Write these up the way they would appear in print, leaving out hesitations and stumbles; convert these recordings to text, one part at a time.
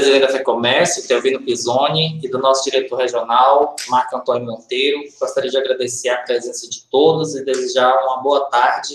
presidente da FEComércio, Teovino Pisoni, e do nosso diretor regional, Marco Antônio Monteiro. Gostaria de agradecer a presença de todos e desejar uma boa tarde.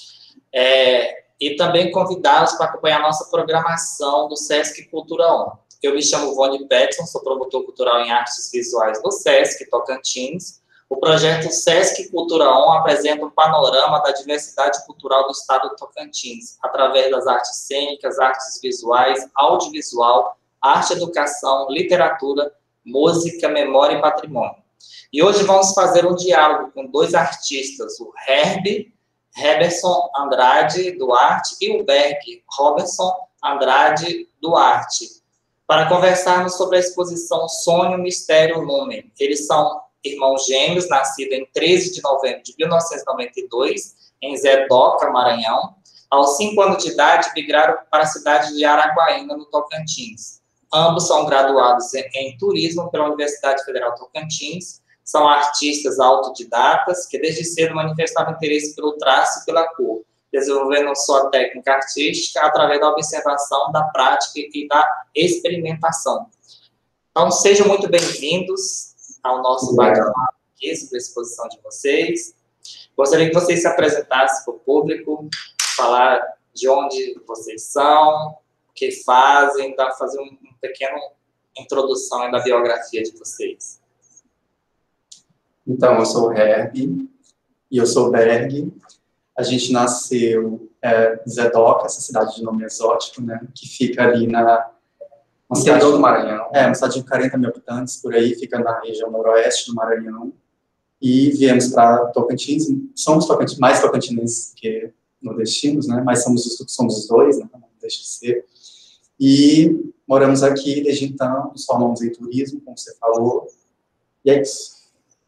E também convidá-los para acompanhar a nossa programação do Sesc Cultura On. Eu me chamo Vone Petson, sou promotor cultural em artes visuais do Sesc Tocantins. O projeto Sesc Cultura On apresenta um panorama da diversidade cultural do estado do Tocantins, através das artes cênicas, artes visuais, audiovisual, arte, educação, literatura, música, memória e patrimônio. E hoje vamos fazer um diálogo com dois artistas, o Heberson Andrade Duarte e o Berg Robertson Andrade Duarte, para conversarmos sobre a exposição Sonho, Mistério, Lumen. Eles são irmãos gêmeos, nascidos em 13 de novembro de 1992, em Zé Doca, Maranhão. Aos 5 anos de idade, migraram para a cidade de Araguaína, no Tocantins. Ambos são graduados em turismo pela Universidade Federal Tocantins. São artistas autodidatas que desde cedo manifestavam interesse pelo traço e pela cor, desenvolvendo sua técnica artística através da observação, da prática e da experimentação. Então, sejam muito bem-vindos ao nosso bate-papo aqui sobre a exposição de vocês. Gostaria que vocês se apresentassem para o público, falar de onde vocês são, o que fazem, fazer uma pequena introdução da biografia de vocês. Então, eu sou o Herb e eu sou o Berg. A gente nasceu em Zé Doca, essa cidade de nome exótico, né, que fica ali no interior do Maranhão. Uma cidade de 40 mil habitantes, por aí, fica na região noroeste do Maranhão. E viemos para Tocantins, somos mais tocantinenses que nordestinos, né, mas somos os dois, né, não deixa de ser. E moramos aqui desde então, nos formamos em turismo, como você falou, e é isso.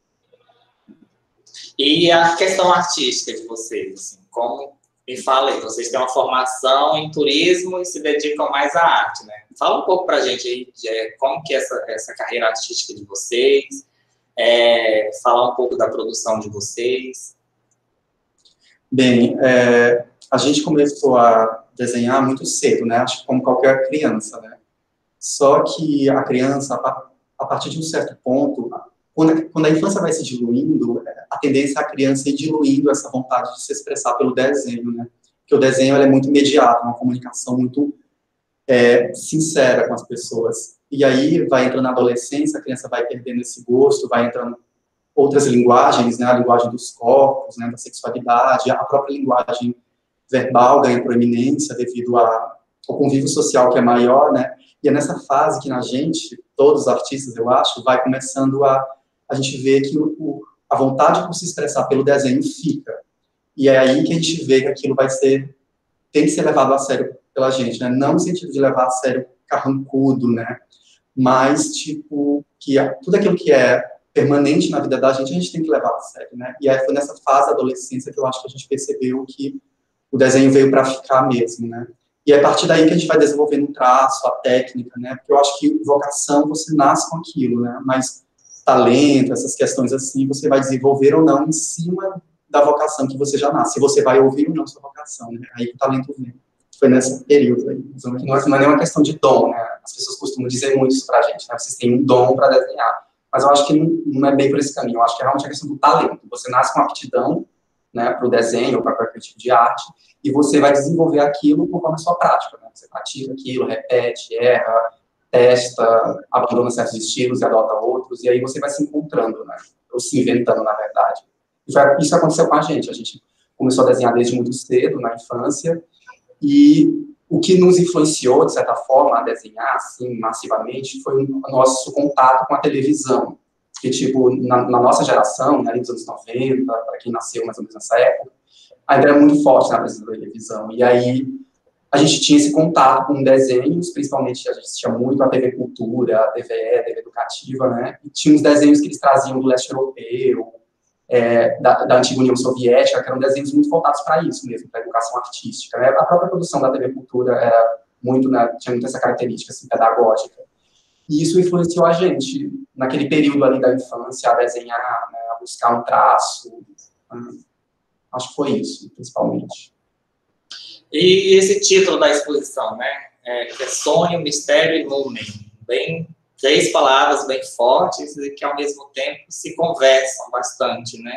E a questão artística de vocês, assim, como me falei, vocês têm uma formação em turismo e se dedicam mais à arte, né? Fala um pouco para a gente aí de como que é essa carreira artística de vocês, falar um pouco da produção de vocês. Bem, a gente começou a desenhar muito cedo, né? Acho que como qualquer criança, né? Só que a criança, a partir de um certo ponto, quando a infância vai se diluindo, a tendência é a criança ir diluindo essa vontade de se expressar pelo desenho, né? Porque o desenho ele é muito imediato, uma comunicação muito sincera com as pessoas. E aí vai entrando na adolescência, a criança vai perdendo esse gosto, vai entrando outras linguagens, né? A linguagem dos corpos, né? Da sexualidade, a própria linguagem verbal ganha proeminência devido ao convívio social que é maior, né? E é nessa fase que na gente, todos os artistas, eu acho, vai começando a gente vê que a vontade por se expressar pelo desenho fica. E é aí que a gente vê que aquilo tem que ser levado a sério pela gente, né? Não no sentido de levar a sério carrancudo, né? Mas, tipo, que tudo aquilo que é permanente na vida da gente, a gente tem que levar a sério, né? E aí foi nessa fase da adolescência que eu acho que a gente percebeu que o desenho veio para ficar mesmo, né? E é a partir daí que a gente vai desenvolvendo o traço, a técnica, né? Porque eu acho que vocação, você nasce com aquilo, né? Mas talento, essas questões assim, você vai desenvolver ou não em cima da vocação que você já nasce. Se você vai ouvir ou não sua vocação, né? Aí que o talento vem. Foi nesse período aí. Não é nenhuma questão de dom, né? As pessoas costumam dizer muito isso pra gente, né? Vocês têm um dom para desenhar. Mas eu acho que não é bem por esse caminho. Eu acho que é realmente a questão do talento. Você nasce com aptidão, né, para o desenho ou para qualquer tipo de arte, e você vai desenvolver aquilo conforme a sua prática, né? Você pratica aquilo, repete, erra, testa, abandona certos estilos e adota outros, e aí você vai se encontrando, né? Ou se inventando, na verdade. Isso aconteceu com a gente começou a desenhar desde muito cedo, na infância, e o que nos influenciou, de certa forma, a desenhar, assim, massivamente, foi o nosso contato com a televisão. Que, tipo, na nossa geração, né, nos anos 90, para quem nasceu mais ou menos nessa época, ainda era muito forte na presença da televisão. E aí, a gente tinha esse contato com desenhos, principalmente a gente assistia muito a TV Cultura, a TVE, TV Educativa, né? E tinha uns desenhos que eles traziam do leste europeu, da antiga União Soviética, que eram desenhos muito voltados para isso mesmo, para a educação artística, né? A própria produção da TV Cultura era muito, né, tinha muito essa característica assim, pedagógica. E isso influenciou a gente, naquele período ali da infância, a desenhar, né, a buscar um traço. Acho que foi isso, principalmente. E esse título da exposição, né? que é sonho, mistério e numen. Bem, 3 palavras bem fortes e que, ao mesmo tempo, se conversam bastante, né?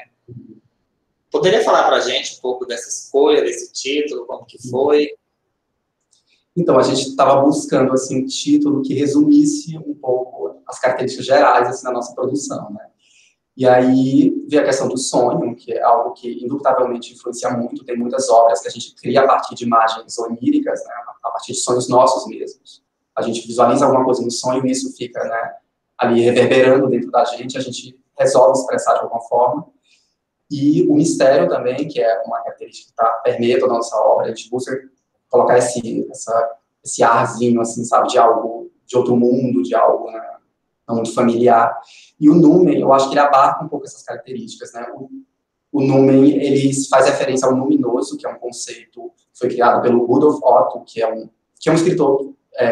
Poderia falar para a gente um pouco dessa escolha, desse título, como que foi? Então, a gente estava buscando, assim, um título que resumisse um pouco as características gerais, assim, da nossa produção, né? E aí veio a questão do sonho, que é algo que indubitavelmente influencia muito. Tem muitas obras que a gente cria a partir de imagens oníricas, né, a partir de sonhos nossos mesmos. A gente visualiza alguma coisa no sonho e isso fica, né, ali reverberando dentro da gente, a gente resolve expressar de alguma forma. E o mistério também, que é uma característica que permeia toda a nossa obra, a gente busca colocar esse arzinho, assim, sabe, de algo, de outro mundo, de algo, né, não muito familiar. E o numen, eu acho que ele abarca um pouco essas características, né? O numen, ele faz referência ao luminoso, que é um conceito que foi criado pelo Rudolf Otto, que é um escritor,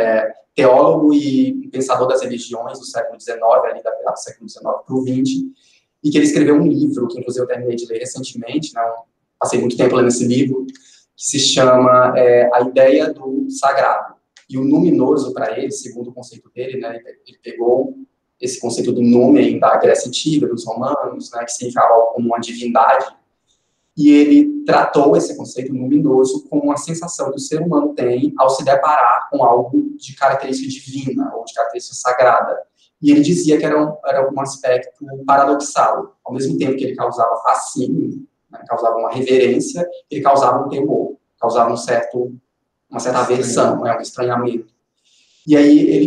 teólogo e pensador das religiões do século XIX, ali do século XIX para o XX, e que ele escreveu um livro, que inclusive eu terminei de ler recentemente, né? Passei muito tempo lendo esse livro, que se chama A Ideia do Sagrado. E o luminoso, para ele, segundo o conceito dele, né, ele pegou esse conceito do numen da Grécia Antiga, dos romanos, né, que significava como uma divindade, e ele tratou esse conceito luminoso como uma sensação que o ser humano tem ao se deparar com algo de característica divina, ou de característica sagrada. E ele dizia que era um aspecto paradoxal. Ao mesmo tempo que ele causava fascínio, né, causava uma reverência, ele causava um temor, causava uma certa aversão, né, um estranhamento. E aí ele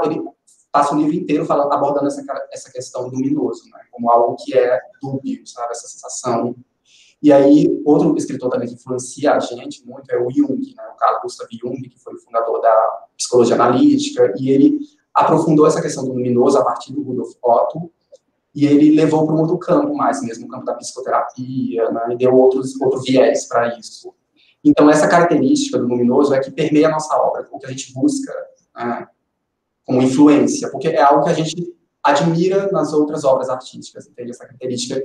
passa o livro inteiro abordando essa questão do luminoso, né, como algo que é dúbio, sabe, essa sensação. E aí, outro escritor também que influencia a gente muito é o Jung, né, o Carl Gustav Jung, que foi o fundador da psicologia analítica, e ele aprofundou essa questão do luminoso a partir do Rudolf Otto, e ele levou para um outro campo mais mesmo, o campo da psicoterapia, né, e deu outro viés para isso. Então, essa característica do luminoso é que permeia a nossa obra, o que a gente busca, né, como influência, porque é algo que a gente admira nas outras obras artísticas, entende? Essa característica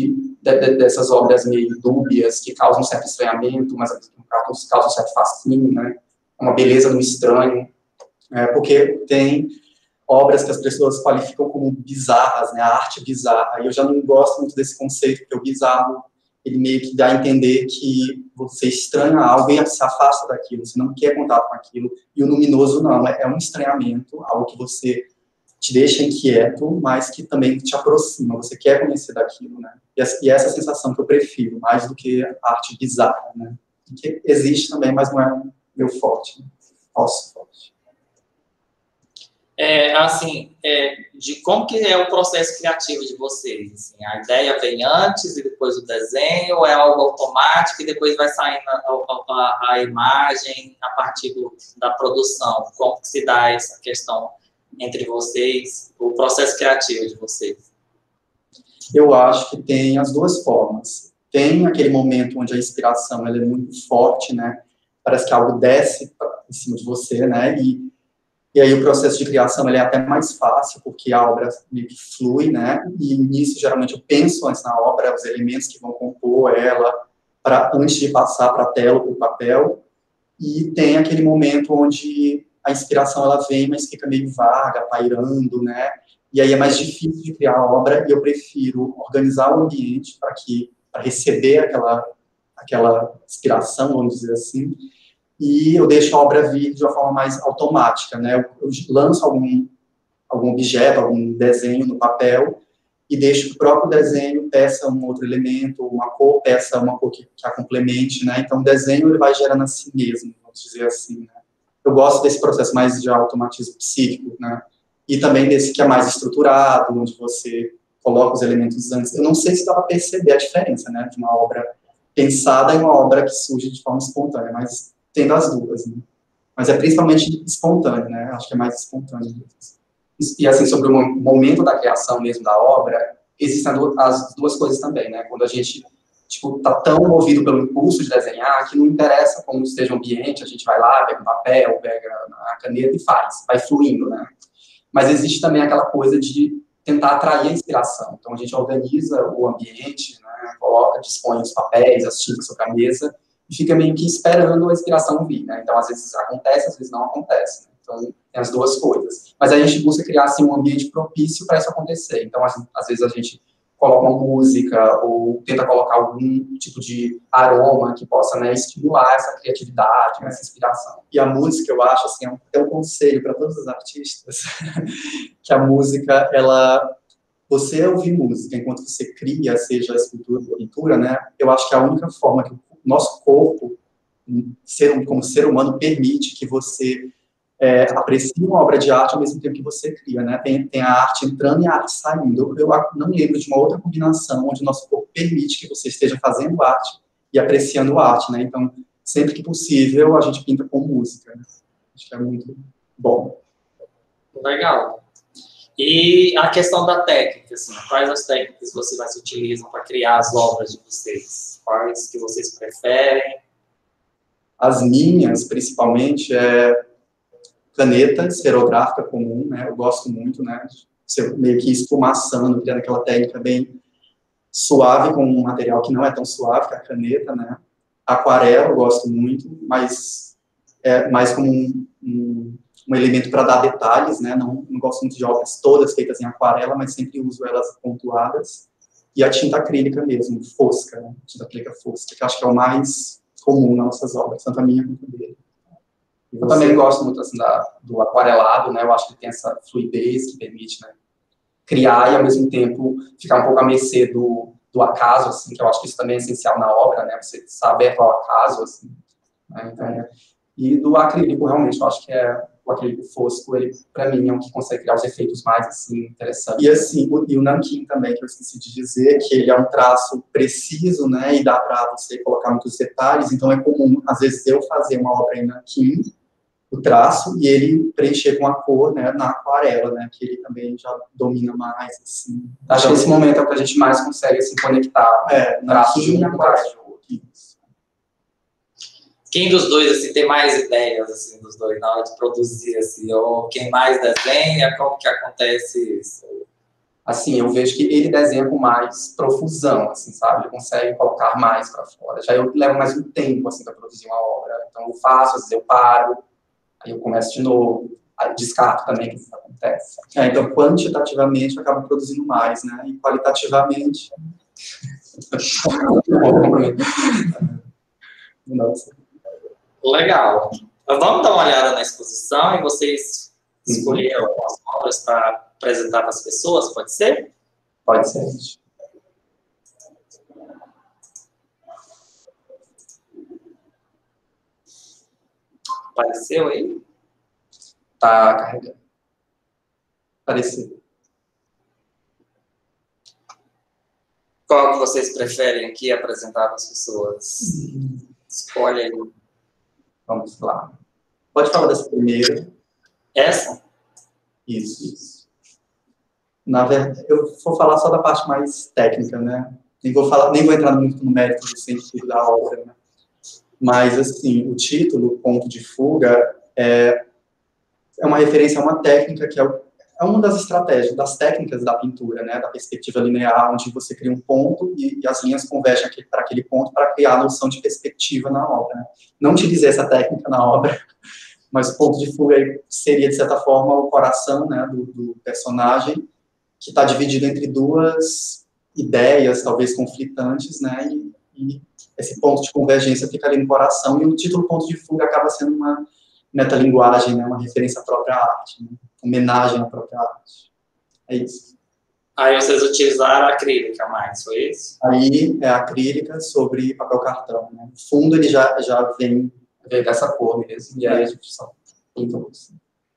dessas obras meio dúbias, que causam um certo estranhamento, mas causam um certo fascínio, né? Uma beleza no estranho, porque tem obras que as pessoas qualificam como bizarras, né? A arte bizarra, e eu já não gosto muito desse conceito, porque o bizarro, ele meio que dá a entender que você estranha algo e se afasta daquilo, você não quer contato com aquilo, e o luminoso não, é um estranhamento, algo que você te deixa inquieto, mas que também te aproxima, você quer conhecer daquilo, né? E essa sensação que eu prefiro, mais do que a arte bizarra, né? Que existe também, mas não é meu forte, né? Nosso forte. De como que é o processo criativo de vocês? Assim, a ideia vem antes e depois o desenho, ou é algo automático e depois vai saindo a imagem a partir da produção? Como que se dá essa questão entre vocês, o processo criativo de vocês? Eu acho que tem as duas formas. Tem aquele momento onde a inspiração ela é muito forte, né? Parece que algo desce em cima de você, né? E aí o processo de criação ele é até mais fácil, porque a obra meio que flui, né? E nisso, geralmente, eu penso antes na obra, os elementos que vão compor ela, antes de passar para a tela ou para o papel. E tem aquele momento onde a inspiração ela vem, mas fica meio vaga, pairando, né? E aí é mais difícil de criar a obra, e eu prefiro organizar o ambiente para receber aquela inspiração, vamos dizer assim, e eu deixo a obra vir de uma forma mais automática, né? Eu lanço algum objeto, algum desenho no papel e deixo que o próprio desenho peça um outro elemento, uma cor peça uma cor que a complemente, né? Então o desenho ele vai gerando a si mesmo, vamos dizer assim, né? Eu gosto desse processo mais de automatismo psíquico, né? E também desse que é mais estruturado, onde você coloca os elementos antes. Eu não sei se dá para perceber a diferença, né? De uma obra pensada e uma obra que surge de forma espontânea, mas tendo as duas, né? Mas é principalmente espontâneo, né? Acho que é mais espontâneo. E assim, sobre o momento da criação mesmo da obra, existem as duas coisas também, né? Quando a gente, tipo, tá tão movido pelo impulso de desenhar, que não interessa como esteja o ambiente, a gente vai lá, pega um papel, pega a caneta e faz, vai fluindo, né? Mas existe também aquela coisa de tentar atrair a inspiração. Então, a gente organiza o ambiente, né? Dispõe os papéis, as tintas sobre a mesa, e fica meio que esperando a inspiração vir, né? Então, às vezes acontece, às vezes não acontece, né? Então, tem as duas coisas. Mas a gente busca criar, assim, um ambiente propício para isso acontecer. Então, às vezes a gente coloca uma música ou tenta colocar algum tipo de aroma que possa, né, estimular essa criatividade, essa inspiração. E a música, eu acho, assim, é um conselho para todos os artistas, que a música, você ouvir música enquanto você cria, seja escultura ou pintura, né, eu acho que é a única forma que o nosso corpo, como ser humano, permite que você aprecia uma obra de arte ao mesmo tempo que você cria, né? Tem a arte entrando e a arte saindo. Eu não lembro de uma outra combinação onde o nosso corpo permite que você esteja fazendo arte e apreciando arte, né? Então, sempre que possível, a gente pinta com música, né? Acho que é muito bom. Legal. E a questão da técnica, assim, quais as técnicas vocês utilizam para criar as obras de vocês? Quais que vocês preferem? As minhas, principalmente, caneta esferográfica comum, né? Eu gosto muito, né? Você meio que esfumaçando, criando aquela técnica bem suave com um material que não é tão suave, que é a caneta, né? Aquarela eu gosto muito, mas é mais como um elemento para dar detalhes, né? Não gosto muito de obras todas feitas em aquarela, mas sempre uso elas pontuadas. E a tinta acrílica mesmo, fosca, né? Tinta acrílica fosca, que eu acho que é o mais comum nas nossas obras, tanto a minha quanto a dele. Eu também gosto muito assim, do aquarelado, né? Eu acho que tem essa fluidez que permite, né, criar e, ao mesmo tempo, ficar um pouco à mercê do acaso, assim, que eu acho que isso também é essencial na obra, né? Você estar aberto ao acaso, assim. Né? Então, e do acrílico, realmente, eu acho que o acrílico fosco, ele, para mim, é um que consegue criar os efeitos mais, assim, interessantes. E, assim, o nanquim também, que eu esqueci de dizer, que ele é um traço preciso, né? E dá para você colocar muitos detalhes. Então, é comum, às vezes, eu fazer uma obra em nanquim, o traço, e ele preencher com a cor, né, na aquarela, né, que ele também já domina mais, assim. Acho que esse momento é o que a gente mais consegue se conectar, traço de um e aquarela de outro. Quem dos dois, assim, tem mais ideias, assim, dos dois, na hora de produzir, assim, ou quem mais desenha, como que acontece isso? Assim, eu vejo que ele desenha com mais profusão, assim, sabe? Ele consegue colocar mais para fora. Já eu levo mais um tempo, assim, para produzir uma obra. Então, eu faço, às vezes eu paro, aí eu começo de novo, aí descarto também que isso acontece. Então, quantitativamente, eu acabo produzindo mais, né? E qualitativamente... Legal. Mas vamos dar uma olhada na exposição e vocês escolheram as obras para apresentar para as pessoas, pode ser? Pode ser. Apareceu aí? Tá carregando. Apareceu. Qual que vocês preferem aqui apresentar para as pessoas? Escolhe aí. Vamos lá. Pode falar dessa primeira. Essa? Isso. Na verdade, eu vou falar só da parte mais técnica, né? Nem vou entrar muito no mérito do sentido da obra, né? Mas, assim, o título, Ponto de Fuga, é uma referência a uma técnica que é uma das estratégias, das técnicas da pintura, né? Da perspectiva linear, onde você cria um ponto e as linhas convergem para aquele ponto para criar a noção de perspectiva na obra, né? Não utilizei essa técnica na obra, mas o ponto de fuga seria, de certa forma, o coração, né, do personagem, que está dividido entre duas ideias, talvez conflitantes, né, e esse ponto de convergência fica ali no coração, e o título Ponto de Fuga acaba sendo uma metalinguagem, né, uma referência à própria arte, né, homenagem à própria arte. É isso. Aí vocês utilizaram a acrílica mais, foi isso? Aí é acrílica sobre papel cartão, né. O fundo ele já vem dessa cor mesmo, e aí a gente só pinta assim.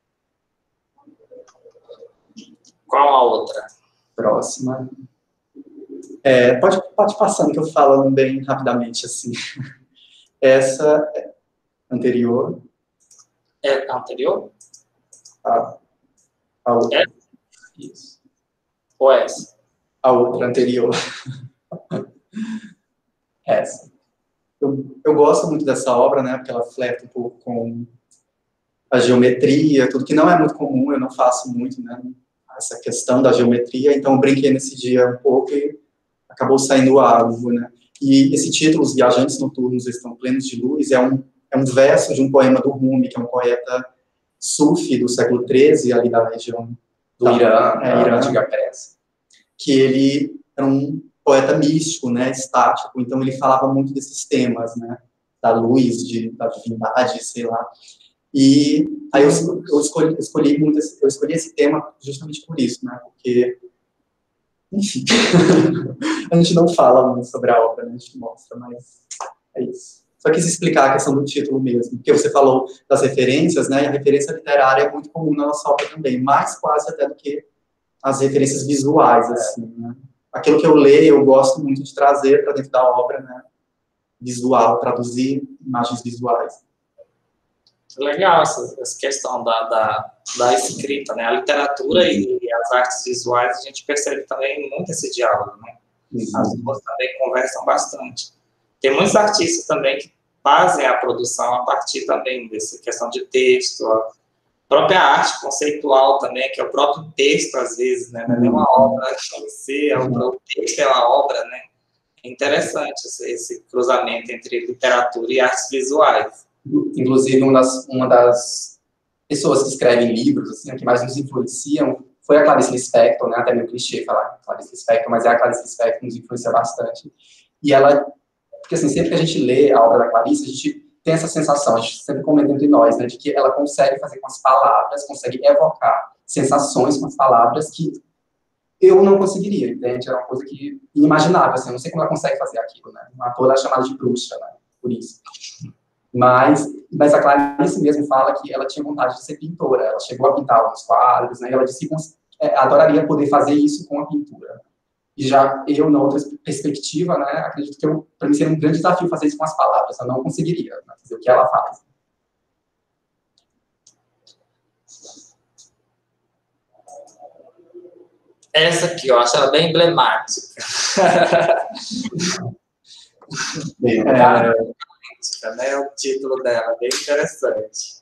Qual a outra? Próxima. Pode passando que eu falo bem rapidamente, assim. Essa anterior. É a anterior? A outra. Isso. Ou essa? A outra anterior. Essa. Eu gosto muito dessa obra, né, porque ela flerta um pouco com a geometria, tudo que não é muito comum, eu não faço muito, né, essa questão da geometria, então eu brinquei nesse dia um pouco e acabou saindo algo, né. E esse título, Os Viajantes Noturnos Estão Plenos de Luz, é um verso de um poema do Rumi, que é um poeta sufi do século XIII, ali da região do Irã, Irã, antiga Grécia. Que ele era um poeta místico, né, estático, então ele falava muito desses temas, né, da luz, da divindade, sei lá. E aí eu escolhi esse tema justamente por isso, né, porque, enfim, a gente não fala muito sobre a obra, né, a gente mostra, mas é isso. Só quis explicar a questão do título mesmo, porque você falou das referências, né, e a referência literária é muito comum na nossa obra também, mais quase até do que as referências visuais, assim, né. Aquilo que eu leio, eu gosto muito de trazer para dentro da obra, né, visual, traduzir imagens visuais. Legal essa questão da escrita, né? A literatura e as artes visuais, a gente percebe também muito esse diálogo, né? As duas também conversam bastante. Tem muitos artistas também que fazem a produção a partir também dessa questão de texto, a própria arte conceitual também, que é o próprio texto, às vezes, né? Não é uma obra em si, o texto é uma obra, né? É interessante esse cruzamento entre literatura e artes visuais. Inclusive, uma das pessoas que escrevem livros, assim, que mais nos influenciam, foi a Clarice Lispector, né? Até meio clichê falar Clarice Lispector, mas é a Clarice Lispector que nos influencia bastante. E ela, porque assim, sempre que a gente lê a obra da Clarice, a gente tem essa sensação, a gente sempre comenta entre nós, né, de que ela consegue fazer com as palavras, consegue evocar sensações com as palavras que eu não conseguiria, entende? Era uma coisa que inimaginável, assim, eu não sei como ela consegue fazer aquilo, né? Uma ator é chamada de bruxa, né? Por isso. Mas a Clarice mesmo fala que ela tinha vontade de ser pintora, ela chegou a pintar alguns quadros, né? E ela disse que adoraria poder fazer isso com a pintura. E já eu, na outra perspectiva, né, acredito que para mim seria um grande desafio fazer isso com as palavras, eu não conseguiria, né, fazer o que ela faz. Essa aqui, eu acho ela bem emblemática. Né? O título dela é bem interessante.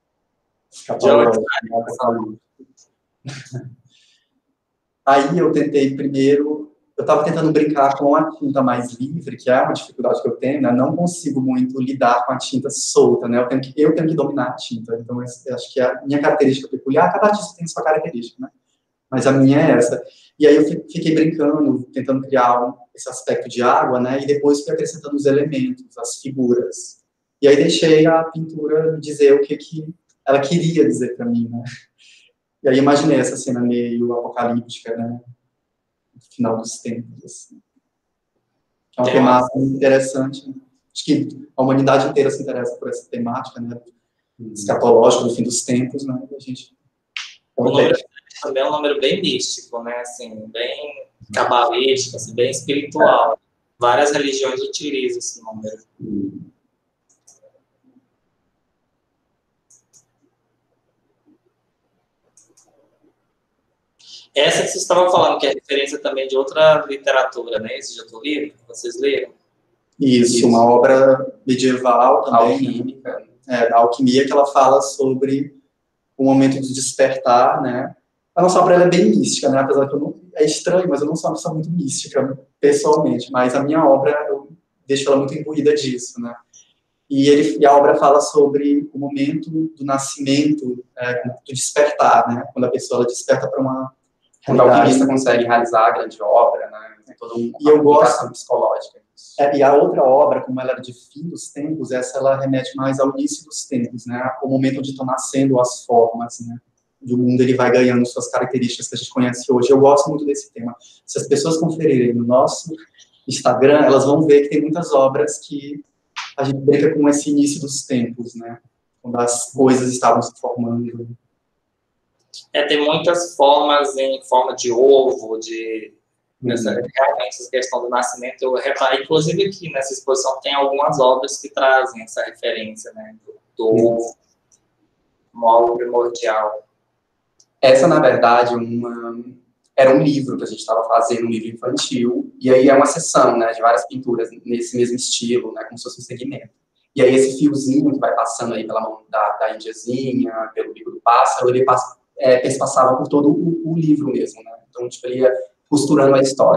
Aí eu tentei primeiro, eu estava tentando brincar com a tinta mais livre, que é uma dificuldade que eu tenho, né? Não consigo muito lidar com a tinta solta, né? Eu tenho que dominar a tinta, então eu acho que a minha característica peculiar, cada artista tem sua característica, né? Mas a minha é essa. E aí eu fiquei brincando, tentando criar esse aspecto de água, né? E depois fui acrescentando os elementos, as figuras. E aí deixei a pintura me dizer o que ela queria dizer para mim, né? E aí imaginei essa cena meio apocalíptica, né? No final dos tempos, assim. É uma temática muito interessante. Né? Acho que a humanidade inteira se interessa por essa temática, né? Escatológica do fim dos tempos, né? A gente... O número também é um número bem místico, né? Assim, bem cabalístico, assim, bem espiritual. Várias religiões utilizam esse número. Essa que vocês estavam falando, que é referência também de outra literatura, né? Esse de outro livro que vocês leram? Isso, uma obra medieval também, alquímica, da alquimia, que ela fala sobre o momento de despertar, né? A nossa obra é bem mística, né? Apesar que é estranho, mas eu não sou uma pessoa muito mística, pessoalmente, mas a minha obra, eu deixo ela muito imbuída disso, né? E a obra fala sobre o momento do nascimento, do despertar, né? Quando a pessoa ela desperta para uma... Quando o alquimista consegue realizar a grande obra, né? É toda uma aplicação psicológica. E a outra obra, como ela era de fim dos tempos, essa ela remete mais ao início dos tempos, né? O momento onde estão nascendo as formas, né? E o mundo ele vai ganhando suas características que a gente conhece hoje. Eu gosto muito desse tema. Se as pessoas conferirem no nosso Instagram, elas vão ver que tem muitas obras que a gente brinca com esse início dos tempos, né? Quando as coisas estavam se formando. Tem muitas formas em forma de ovo, realmente essa questão do nascimento. Eu reparei, inclusive aqui nessa exposição tem algumas obras que trazem essa referência, né? Do ovo, como algo primordial. Essa, na verdade, era um livro que a gente estava fazendo, um livro infantil, e aí é uma seção, né, de várias pinturas nesse mesmo estilo, né, como se fosse um segmento. E aí esse fiozinho que vai passando aí pela mão da índiazinha, pelo bico do pássaro, ele passava por todo o livro mesmo, né? Então, tipo, ele ia costurando a história.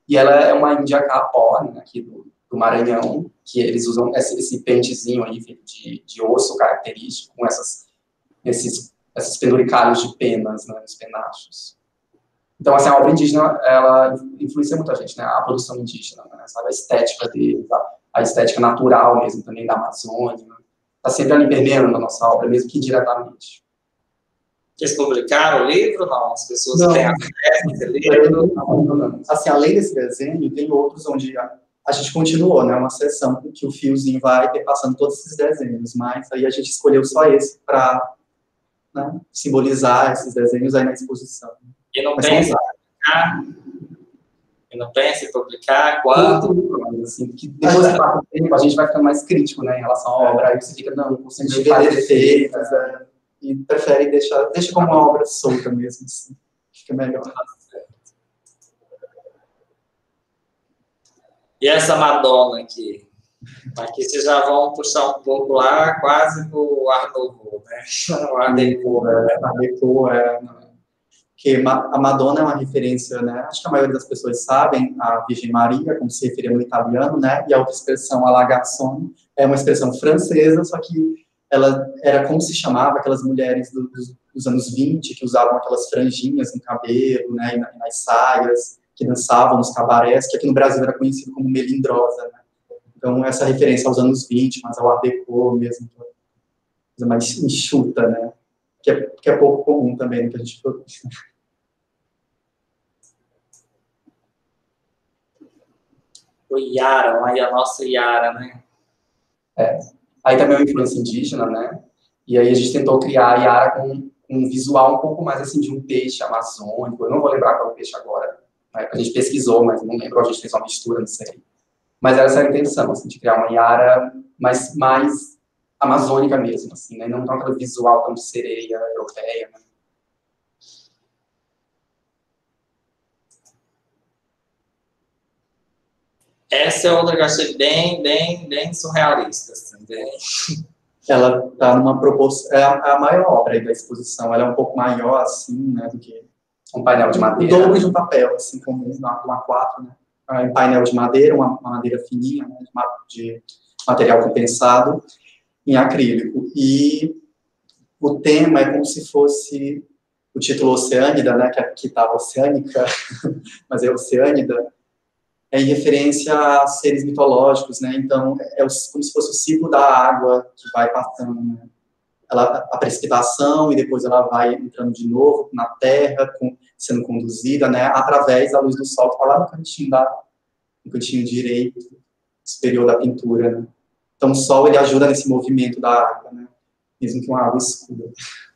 E ela é uma índia capó, né, aqui do Maranhão, que eles usam esse pentezinho aí feito de osso característico, com esses penduricalhos de penas, né, nos penachos. Então, assim, a obra indígena, ela influencia muito a gente, né, a produção indígena, né, sabe, a estética dele, a estética natural mesmo, também da Amazônia, está sempre ali permeando na nossa obra, mesmo que indiretamente. Vocês publicaram o livro? Não, as pessoas Não. têm acesso a esse livro? Não. Assim, além desse desenho, tem outros onde a gente continuou, né, uma sessão que o fiozinho vai passando todos esses desenhos, mas aí a gente escolheu só esse para, né, simbolizar esses desenhos aí na exposição. E não pensa em publicar? E não pensa em publicar? Quando? Assim, porque depois que passa o tempo, a gente vai ficando mais crítico, né, em relação à obra, aí você fica, não consigo ver defeitos, e prefere deixa como uma obra solta mesmo, assim. Fica melhor. E essa Madonna aqui? Aqui vocês já vão puxar um pouco lá, quase pro Art Nouveau, né? O Art Deco. Art Deco que a Madonna é uma referência, né? Acho que a maioria das pessoas sabem, a Virgem Maria, como se referia no italiano, né? E a outra expressão, a la garçonne, é uma expressão francesa, só que ela era como se chamava aquelas mulheres dos anos 20, que usavam aquelas franjinhas no cabelo, né, e nas saias, que dançavam nos cabarés, que aqui no Brasil era conhecido como melindrosa, né? Então, essa referência aos anos 20, mas ao Art Deco mesmo, coisa mais enxuta, né? Que é pouco comum também no que a gente produz. O Yara, aí a nossa Yara, né? Aí também é uma influência indígena, né? E aí a gente tentou criar a Yara com um visual um pouco mais assim de um peixe amazônico. Eu não vou lembrar qual é o peixe agora. Né? A gente pesquisou, mas não lembro. A gente fez uma mistura, não sei. Mas essa é a intenção, assim, de criar uma Yara mais amazônica mesmo, assim, né? Não tão aquele visual tão de sereia europeia, né? Essa é outra que eu achei bem surrealista, assim, bem... Ela está numa proporção, é a maior obra aí da exposição, ela é um pouco maior, assim, né, do que um painel de madeira. O dobro de um papel, assim, comum, uma A4, né, em painel de madeira, uma madeira fininha, né, de material compensado, em acrílico. E o tema é como se fosse o título Oceânida, né, que aqui estava Oceânica, mas é Oceânida, é em referência a seres mitológicos, né? Então, como se fosse o ciclo da água que vai passando, né? A precipitação, e depois ela vai entrando de novo na terra, sendo conduzida, né? Através da luz do sol, que está lá no cantinho direito, superior da pintura, né? Então, o sol, ele ajuda nesse movimento da água, né? Mesmo que uma água escura.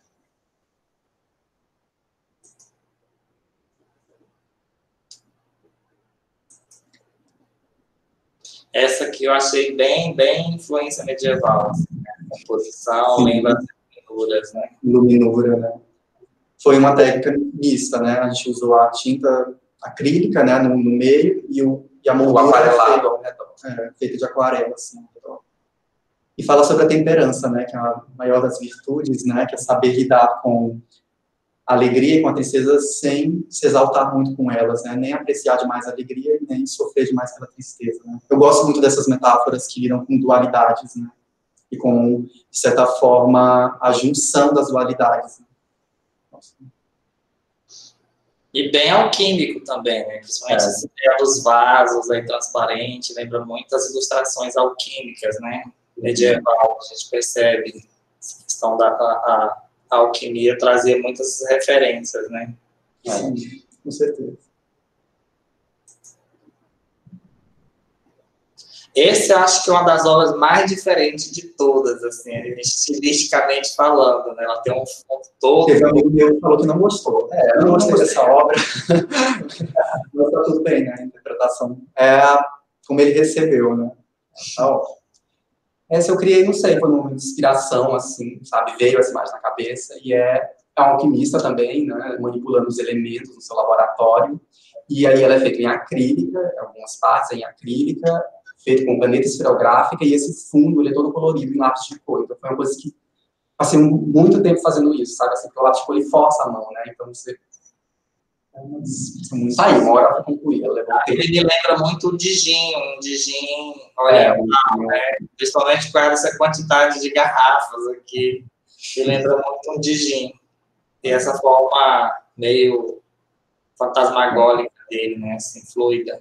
Essa aqui eu achei bem influência medieval, assim, né? A composição, lembra as iluminuras, né? Iluminura, né? Foi uma técnica mista, né? A gente usou a tinta acrílica, né, no meio, e a moldura aquarelado ao redor. Feita de aquarela, assim. E fala sobre a temperança, né, que é a maior das virtudes, né, que é saber lidar com a alegria e com a tristeza sem se exaltar muito com elas, né, nem apreciar demais a alegria e nem sofrer demais pela tristeza, né. Eu gosto muito dessas metáforas que lidam com dualidades, né, e com, de certa forma, a junção das dualidades. Né? E bem alquímico também, né, principalmente essa ideia dos vasos aí transparente, lembra muitas ilustrações alquímicas, né, medieval, a gente percebe essa questão da a alquimia trazia muitas referências, né? Sim, com certeza. Esse eu acho que é uma das obras mais diferentes de todas, assim, estilisticamente falando, né? Ela tem um fundo todo... Teve um amigo meu que falou que não gostou. Eu não gostei dessa obra. Mas tá tudo bem, né? A interpretação é como ele recebeu, né? Tá ótimo. Essa eu criei, não sei, foi uma inspiração, assim, sabe? Veio essa imagem na cabeça e é um alquimista também, né? Manipulando os elementos no seu laboratório. E aí ela é feita em acrílica, algumas partes em acrílica, feito com caneta esferográfica, e esse fundo, ele é todo colorido em lápis de cor. Então foi uma coisa que passei muito tempo fazendo isso, sabe? Assim, porque o lápis de cor, ele força a mão, né? Então você Tá aí, uma hora para concluir. Ele me lembra muito o Dijin, um Dijin oriental, né? Principalmente por essa quantidade de garrafas aqui. Me lembra muito um Dijin. E essa forma meio fantasmagórica dele, né? Assim, fluida.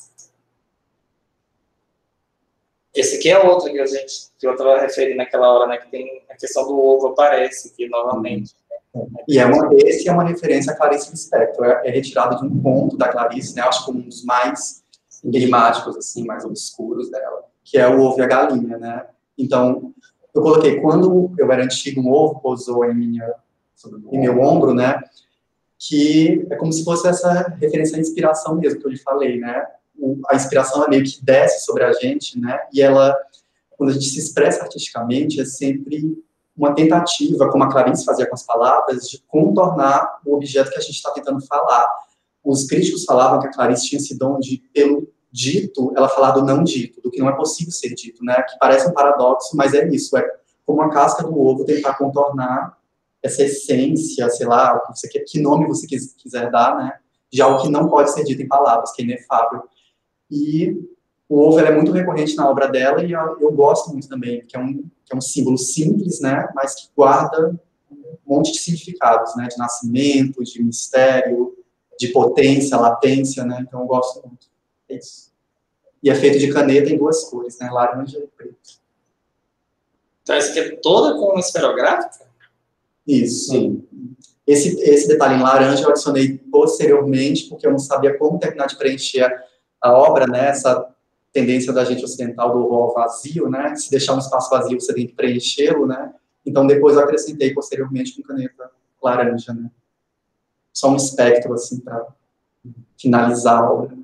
Esse aqui é outro que eu estava referindo naquela hora, né? Que tem a questão do ovo aparece aqui novamente. E esse é uma referência a Clarice Lispector, é retirado de um conto da Clarice, né? Acho que um dos mais enigmáticos, assim, mais obscuros dela, que é o ovo e a galinha, né? Então, eu coloquei, quando eu era antigo, um ovo pousou em meu ombro, né? Que é como se fosse essa referência à inspiração mesmo que eu lhe falei, né? A inspiração é meio que desce sobre a gente, né? E ela, quando a gente se expressa artisticamente, é sempre uma tentativa, como a Clarice fazia com as palavras, de contornar o objeto que a gente está tentando falar. Os críticos falavam que a Clarice tinha esse dom de, pelo dito, ela falar do não dito, do que não é possível ser dito, né? Que parece um paradoxo, mas é isso, é como a casca do ovo tentar contornar essa essência, sei lá, o que você quer, que nome você quiser dar, né? De algo que não pode ser dito em palavras, que é inefável. E o ovo é muito recorrente na obra dela e eu gosto muito também, que é um símbolo simples, né, mas que guarda um monte de significados, né, de nascimento, de mistério, de potência, latência, né, então eu gosto muito. É isso. E é feito de caneta em duas cores, né, laranja e preto. Então, esse aqui é toda com esferográfica? Isso. Sim. Esse detalhe em laranja eu adicionei posteriormente, porque eu não sabia como terminar de preencher a obra, né, essa tendência da gente ocidental do rol vazio, né, se deixar um espaço vazio, você tem que preenchê-lo, né, então depois eu acrescentei posteriormente com caneta laranja, né, só um espectro, assim, para finalizar a obra.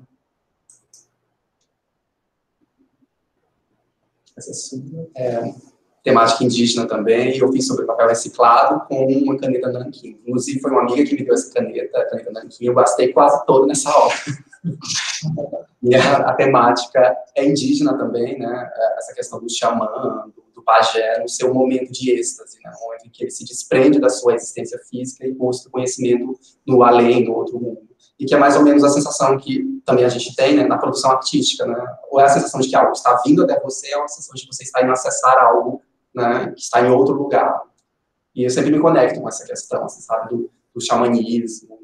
Essa é sua. Temática indígena também, eu fiz sobre papel reciclado com uma caneta nanquim. Inclusive, foi uma amiga que me deu essa caneta, a caneta nanquim, eu gastei quase toda nessa obra. E a temática é indígena também, né? Essa questão do xamã, do pajé, no seu momento de êxtase, né? Um momento em que ele se desprende da sua existência física e busca conhecimento no além, do outro mundo. E que é mais ou menos a sensação que também a gente tem, né, na produção artística, né? Ou é a sensação de que algo está vindo até você, ou é a sensação de que você está indo acessar algo, né, que está em outro lugar. E eu sempre me conecto com essa questão, assim, sabe, do xamanismo.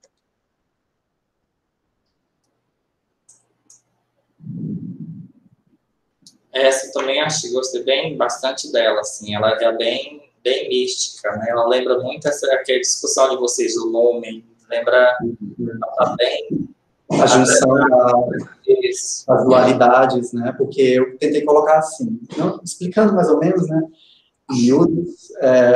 Essa eu também gostei bastante dela, assim, ela é bem mística, né, ela lembra muito aquela discussão de vocês do lumen, lembra, ela tá bem... A junção das dualidades, né, porque eu tentei colocar assim, não, explicando mais ou menos, né, miúdos,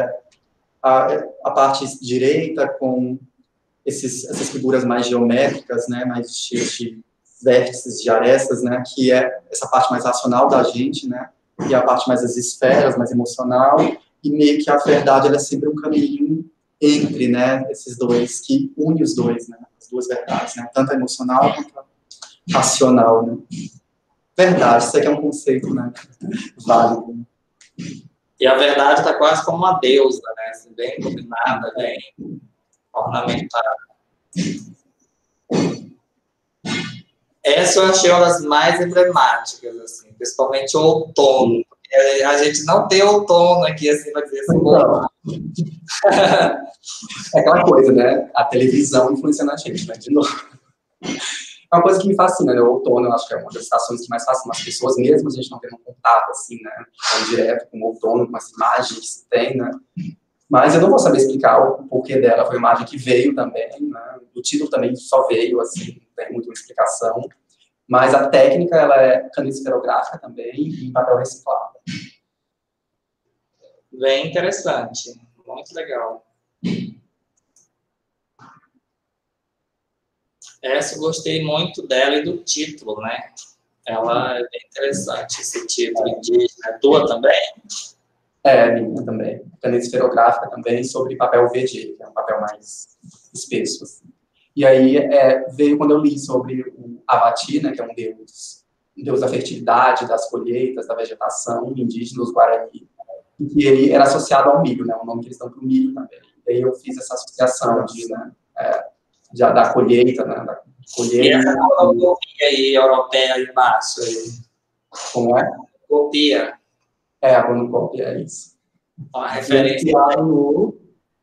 a parte direita com essas figuras mais geométricas, né, mais cheias de vértices, de arestas, né, que é essa parte mais racional da gente, né, e a parte mais das esferas, mais emocional, e meio que a verdade, ela é sempre um caminho entre, né, esses dois, que une os dois, né, as duas verdades, né, tanto a emocional quanto a racional, né. Verdade, isso aqui é um conceito, né, válido, né. E a verdade está quase como uma deusa, né? Assim, bem iluminada, bem ornamentada. Essa eu achei uma das mais emblemáticas, assim, principalmente o outono. A gente não tem outono aqui, assim, para dizer assim. Então, é aquela coisa, né? A televisão influenciando a gente, né? De novo. É uma coisa que me fascina, né? O outono, eu acho que é uma das estações que mais fascina as pessoas, mesmo a gente não tendo um contato, assim, né? Direto com o outono, com essa imagem que se tem, né? Mas eu não vou saber explicar o porquê dela, foi uma imagem que veio também, né? O título também só veio, assim, não tem muita explicação. Mas a técnica, ela é caneta esferográfica também e papel reciclado. Bem interessante, muito legal. Essa eu gostei muito dela e do título, né? Ela é bem interessante, esse título indígena. É tua também? É, minha também. Caneta esferográfica também, sobre papel VG, que é um papel mais espesso. Assim. E aí veio quando eu li sobre o Avati, né, que é um deus da fertilidade, das colheitas, da vegetação indígena, dos Guarani, e que ele era associado ao milho, né, o nome que eles dão para o milho também. E aí eu fiz essa associação de, né, da colheita, né? Da colheita. E essa cornucopia aí, europeia aí embaixo. Aí. Como é? Copia. A cornucopia, é isso. Uma referência. No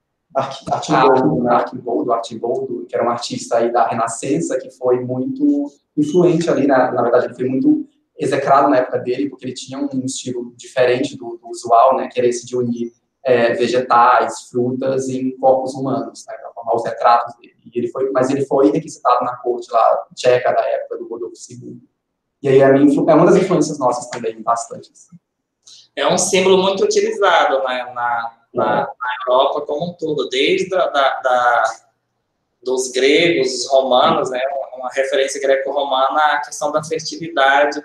Archibald, que era um artista aí da Renascença, que foi muito influente ali, na verdade, ele foi muito execrado na época dele, porque ele tinha um estilo diferente do usual, né, que era esse de unir vegetais, frutas em corpos humanos, né, para formar os retratos dele. Mas ele foi requisitado na corte lá tcheca da época do Rodolfo II. E aí é uma das influências nossas também, bastante. Assim. É um símbolo muito utilizado na Europa como um todo, desde dos gregos, os romanos, né, uma referência greco-romana à questão da fertilidade,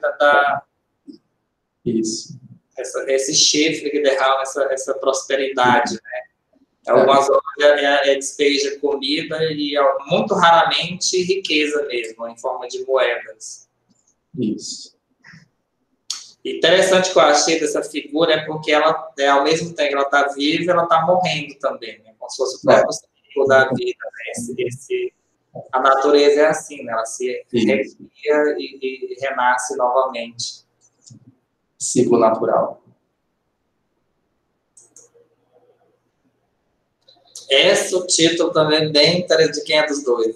Isso. Esse chifre que derrama essa prosperidade, né? Algumas horas despeja comida e muito raramente riqueza mesmo, em forma de moedas. Isso. Interessante que eu achei dessa figura é porque ela, ao mesmo tempo que ela está viva, ela está morrendo também, né? Como se fosse o próprio ciclo da vida, né? A natureza é assim, né? Ela se recria e renasce novamente. Ciclo natural. Esse o título também é bem interessante, de quem é dos dois.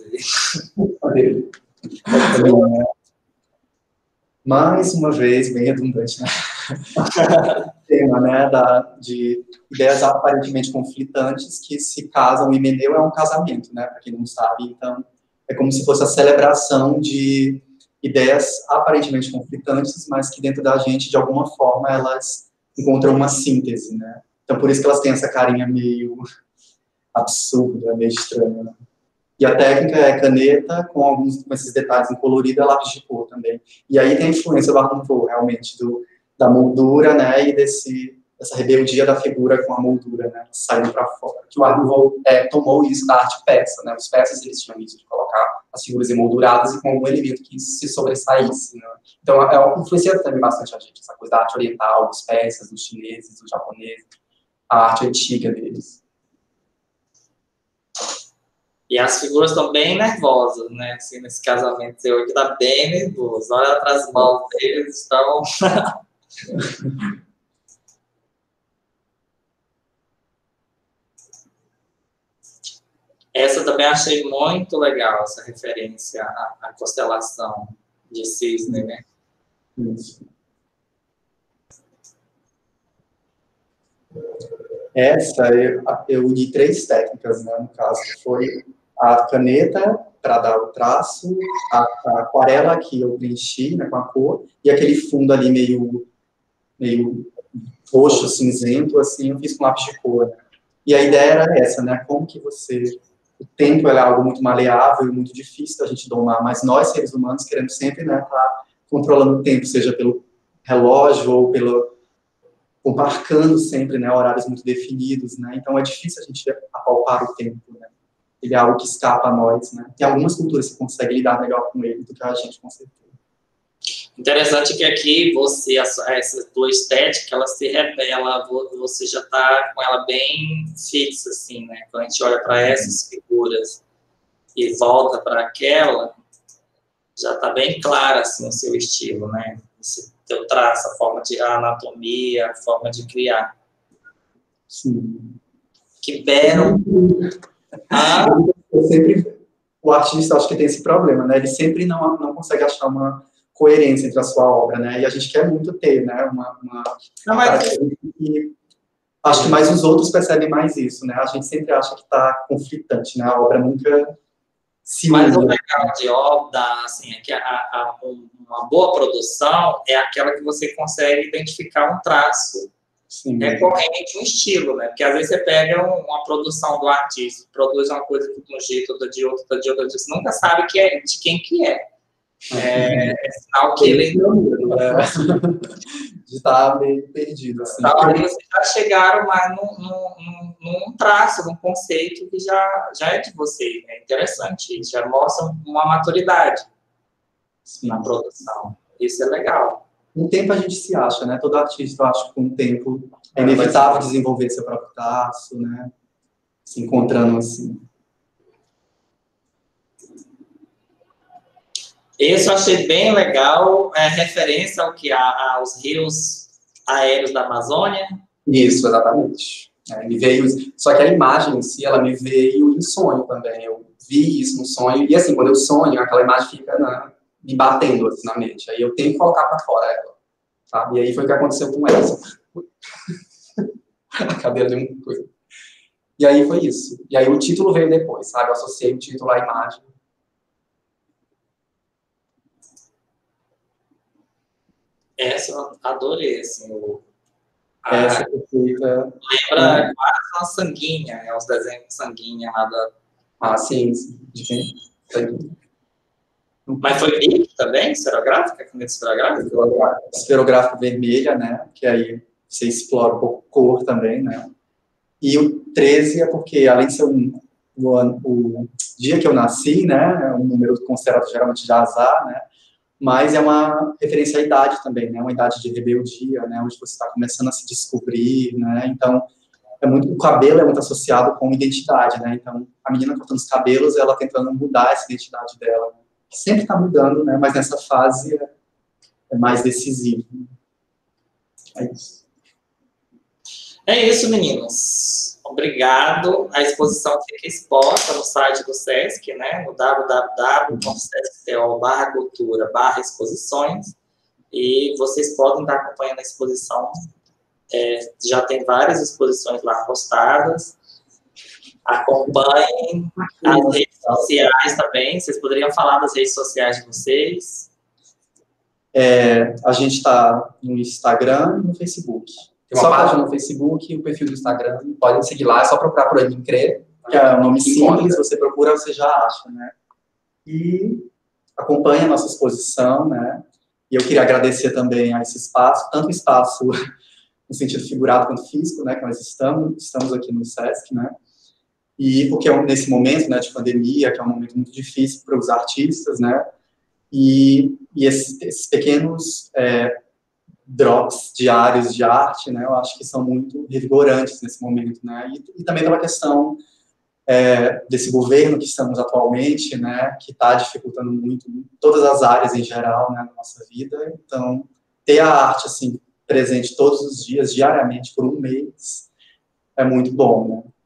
Mais uma vez, bem redundante, né? Tema, né, de ideias aparentemente conflitantes que se casam. O Himeneu é um casamento, né, para quem não sabe. Então, é como se fosse a celebração de ideias aparentemente conflitantes, mas que dentro da gente, de alguma forma, elas encontram uma síntese, né? Então, por isso que elas têm essa carinha meio absurda, meio estranha, né? E a técnica é caneta, com esses detalhes em colorido, é lápis de cor também. E aí tem a influência do Art Nouveau, realmente, da moldura, né, e dessa rebeldia da figura com a moldura, né, saindo para fora. Que o Art Nouveau tomou isso da arte persa, né, os persas, eles tinham isso de colocar as figuras emolduradas e com algum elemento que se sobressaísse, né. Então, influencia também bastante a gente, essa coisa da arte oriental, dos persas, dos chineses, dos japoneses, a arte antiga deles. E as figuras estão bem nervosas, né? Assim, nesse casamento seu aqui está bem nervoso. Olha para as mãos deles, estão... Essa também achei muito legal, essa referência à constelação de Cisne, né? Isso. Essa, eu uni 3 técnicas, né, no caso, que foi a caneta para dar o traço, a aquarela que eu preenchi, né, com a cor, e aquele fundo ali meio roxo, cinzento, assim, eu fiz com lápis de cor, né? E a ideia era essa, né, como que o tempo é algo muito maleável e muito difícil da gente domar, mas nós, seres humanos, queremos sempre, né, estar controlando o tempo, seja pelo relógio ou marcando sempre, né, horários muito definidos, né, então é difícil a gente apalpar o tempo, né, ele é algo que escapa a nós, né, e algumas culturas se conseguem lidar melhor com ele do que a gente, com certeza. Interessante que aqui essa tua estética, ela se revela, você já está com ela bem fixa, assim, né, quando a gente olha para essas figuras e volta para aquela, já está bem claro, assim, o seu estilo, né, esse teu traço, a forma de anatomia, a forma de criar. Sim. Que belo! O artista, acho que tem esse problema, né? Ele sempre não consegue achar uma coerência entre a sua obra, né? E a gente quer muito ter, né? Acho que mais os outros percebem mais isso, né? A gente sempre acha que está conflitante, né? A obra nunca se une. Mas o legal de obra, assim, é que uma boa produção é aquela que você consegue identificar um traço recorrente, um estilo, né? Porque às vezes você pega uma produção do artista, produz uma coisa de um jeito, outra de outro, você nunca sabe de quem que é. É sinal que ele... De estar meio perdido, assim. Então, aí vocês já chegaram mais num traço, num conceito que já é de vocês, né? Interessante, isso já mostra uma maturidade na produção. Isso é legal. Com o tempo a gente se acha, né? Todo artista, eu acho que com o tempo é inevitável desenvolver seu próprio traço, né? Se encontrando assim. Esse eu achei bem legal, referência ao que? Aos rios aéreos da Amazônia. Isso, exatamente. Me veio, só que a imagem em si, ela me veio em sonho também. Eu vi isso no sonho, e assim, quando eu sonho, aquela imagem fica me batendo assim, na mente. Aí eu tenho que colocar para fora ela, sabe? E aí foi o que aconteceu com essa. A cadeira deu uma coisa. E aí foi isso. E aí o título veio depois, sabe? Eu associei o título à imagem. Essa eu adorei, assim, Essa perfeita. lembra quase uma sanguinha, os desenhos de sanguinha lá da... Ah, sim. De quem? Mas foi bic também, esferográfica? Caneta esferográfica? Esferográfica vermelha, né? Que aí você explora um pouco cor também, né? E o 13 é porque, além de ser o dia que eu nasci, né? É um número considerado geralmente de azar, né? Mas é uma referência à idade também, né? Uma idade de rebeldia, né? Onde você está começando a se descobrir, né? Então, o cabelo é muito associado com identidade, né? Então, a menina cortando os cabelos, ela tentando mudar essa identidade dela, né? Sempre está mudando, né? Mas nessa fase é mais decisivo. É isso. É isso, meninos. Obrigado. A exposição fica exposta no site do SESC, né? No www.sescto.cultura/exposições. E vocês podem estar acompanhando a exposição. Já tem várias exposições lá postadas. Acompanhem as redes sociais também. Vocês poderiam falar das redes sociais de vocês? A gente está no Instagram e no Facebook. Tem uma página no Facebook e o perfil do Instagram. Podem seguir lá, é só procurar por Aninha Crê. Que é um nome simples, você procura, você já acha, né? E acompanha a nossa exposição, né? E eu queria agradecer também a esse espaço, tanto o espaço no sentido figurado quanto físico, né? Que nós estamos aqui no SESC, né? E porque nesse momento, né, de pandemia, que é um momento muito difícil para os artistas, né? E esses pequenos drops diários de arte, né, eu acho que são muito revigorantes nesse momento, né, e também pela questão desse governo que estamos atualmente, né, que está dificultando muito todas as áreas em geral, né, da nossa vida. Então, ter a arte, assim, presente todos os dias, diariamente, por um mês, é muito bom, né.